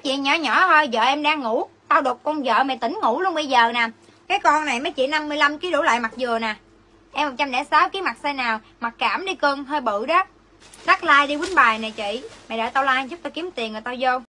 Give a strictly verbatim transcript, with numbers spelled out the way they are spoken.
chuyện nhỏ nhỏ thôi, vợ em đang ngủ, tao đục con vợ mày tỉnh ngủ luôn bây giờ nè. Cái con này mấy chị năm mươi lăm ký đổ lại mặt dừa nè. Em một trăm lẻ sáu ký mặt size nào? Mặt cảm đi cưng, hơi bự đó. Đắt like đi quýnh bài nè chị. Mày đợi tao like chút tao kiếm tiền rồi tao vô.